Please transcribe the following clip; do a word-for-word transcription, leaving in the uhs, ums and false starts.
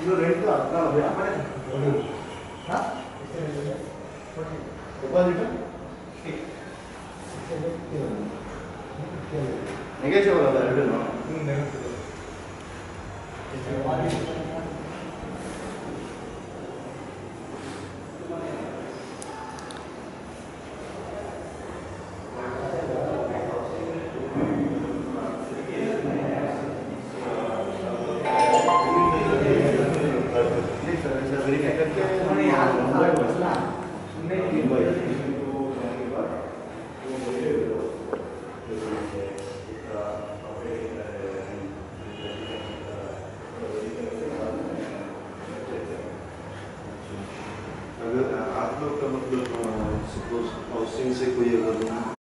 ಇದು ರೆಂಟ್ ಹದಿನಾಲ್ಕು ಹಾಂ ಡೆಪಾಸಿಟ್ ನೆಗೆಟಿವ್ ಅಲ್ಲ ಎರಡೂ अगर आप लोग का मतलब सपोज हाउसिंग से कोई अगर